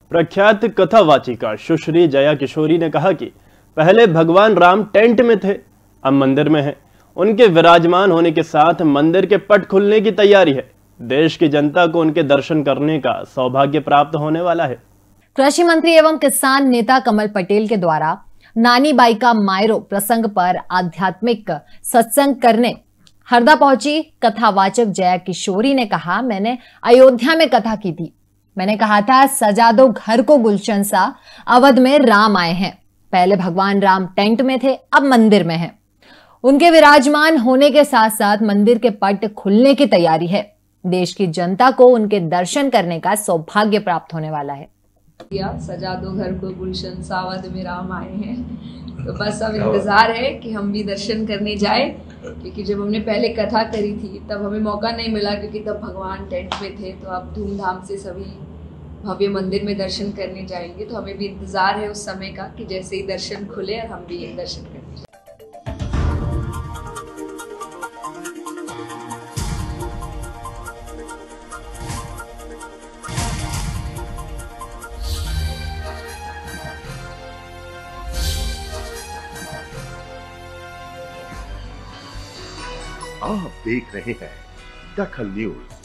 प्रख्यात कथावाचिका सुश्री जया किशोरी ने कहा कि पहले भगवान राम टेंट में थे, अब मंदिर में हैं। उनके विराजमान होने के साथ मंदिर के पट खुलने की तैयारी है। देश की जनता को उनके दर्शन करने का सौभाग्य प्राप्त होने वाला है। कृषि मंत्री एवं किसान नेता कमल पटेल के द्वारा नानी बाई का मायरो प्रसंग पर आध्यात्मिक सत्संग करने हरदा पहुंची कथावाचक जया किशोरी ने कहा, मैंने अयोध्या में कथा की थी। मैंने कहा था सजा दो घर को गुलशन सा, अवध में राम आए हैं। पहले भगवान राम टेंट में थे, अब मंदिर में हैं। उनके विराजमान होने के साथ साथ मंदिर के पट खुलने की तैयारी है। देश की जनता को उनके दर्शन करने का सौभाग्य प्राप्त होने वाला है। सजा दो घर को गुलशन सा, अवध में राम आए हैं। तो बस अब इंतजार है कि हम भी दर्शन करने जाए, क्योंकि जब हमने पहले कथा करी थी तब हमें मौका नहीं मिला, क्योंकि तब भगवान टेंट में थे। तो अब धूमधाम से सभी भव्य मंदिर में दर्शन करने जाएंगे। तो हमें भी इंतजार है उस समय का कि जैसे ही दर्शन खुले और हम भी दर्शन करने जाए। आप देख रहे हैं दखल न्यूज।